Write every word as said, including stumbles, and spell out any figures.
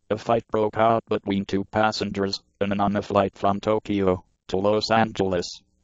A fight broke out between two passengers on a flight from Tokyo to Los Angeles.